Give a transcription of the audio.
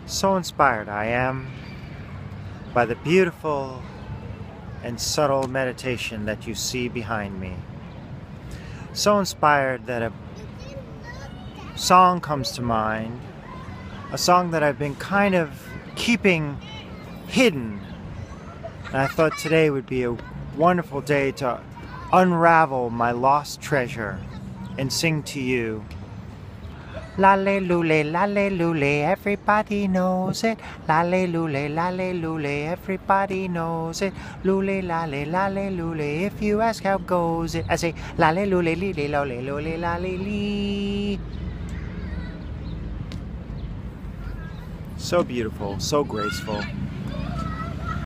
So inspired I am by the beautiful and subtle meditation that you see behind me. So inspired that a song comes to mind, a song that I've been kind of keeping hidden. And I thought today would be a wonderful day to unravel my lost treasure and sing to you. Lale-lule, everybody knows it. Lale-lule, everybody knows it. Lule, if you ask how goes it. I say lale-lule, lale-lee. So beautiful, so graceful.